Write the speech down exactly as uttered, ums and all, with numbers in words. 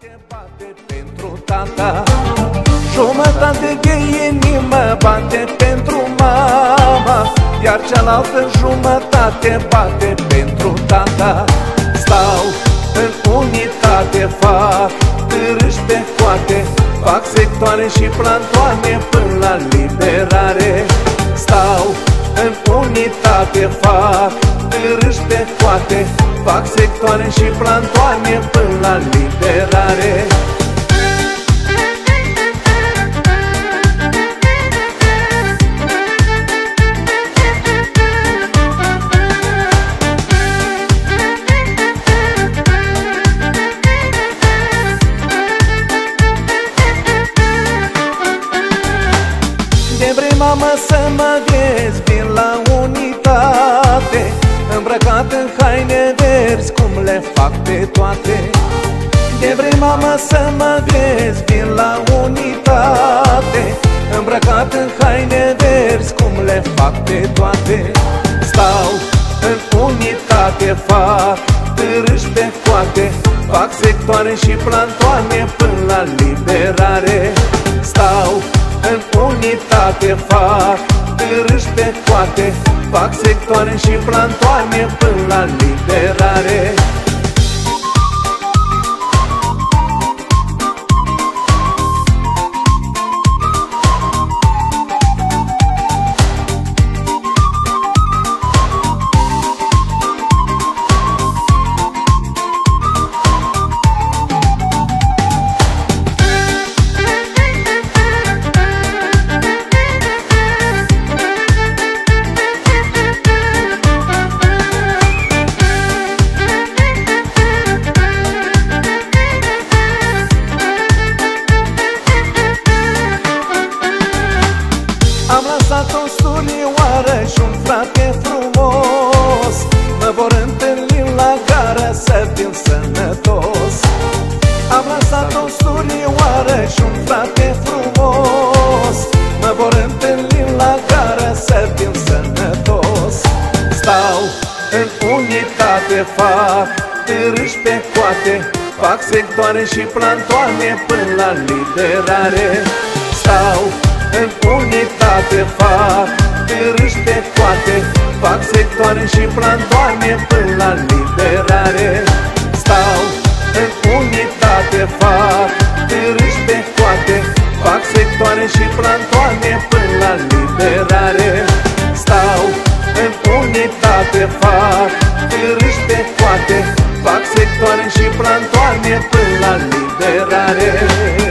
Jumătate bate pentru tata, jumătate de inimă bate pentru mama, iar cealaltă jumătate bate pentru tata. Stau în unitate, fac târâși pe coate, fac sectoare și plantoane până la liberare. Stau în unitate, fac târâși pe coate, fac sectoare și plantoane până la liberare. De vrei, mamă, să mă vezi, vin la unitate, îmbrăcat în haine verzi, cum le fac pe toate. De vrei, mamă, să mă vezi, vin la unitate, îmbrăcat în haine verzi, cum le fac pe toate. Stau în unitate, fac târâși pe coate, fac sectoare și plantoane până la liberare. Stau în unitate, fac târâși pe coate, fac sectoare și plantoane până la liberare. Am lăsat o surioară și un frate frumos, mă vor întâlni la gară să fiu sănătos. Am lăsat o surioară și un frate frumos, mă vor întâlni la gară să fiu sănătos. Stau în unitate, fac târâși pe coate, fac sectoare și plantoane până la liberare. Stau în unitate, fac târâși pe coate, fac sectoare și plantoane până la liberare. Stau în unitate, fac târâși pe coate, fac sectoare și plantoane până la liberare. Stau în unitate, fac târâși pe coate, fac sectoare și plantoane până la liberare.